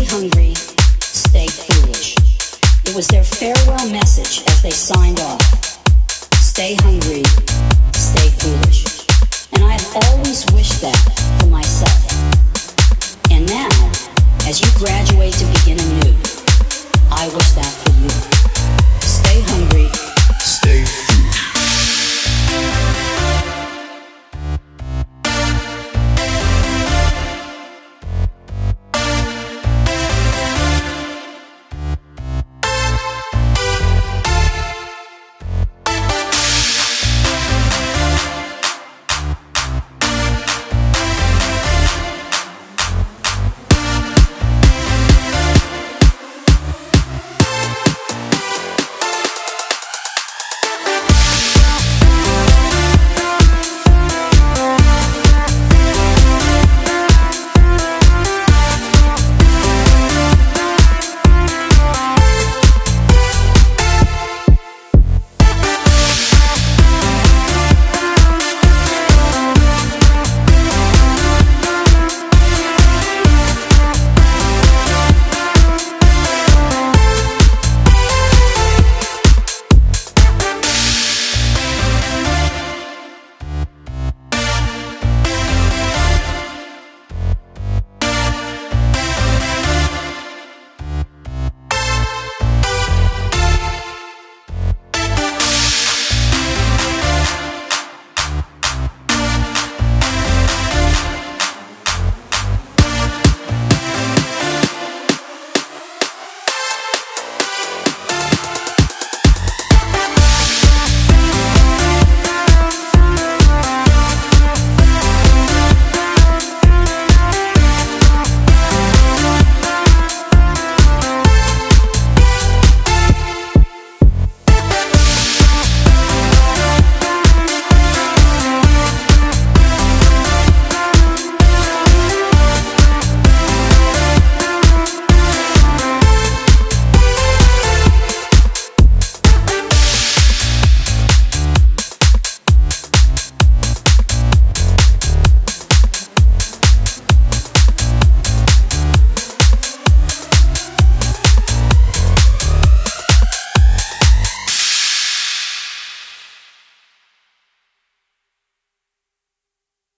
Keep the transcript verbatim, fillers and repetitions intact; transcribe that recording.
Stay hungry, stay foolish. It was their farewell message as they signed off. Stay hungry, stay foolish. And I have always wished that for myself. And now, as you graduate to begin anew, I wish that for you.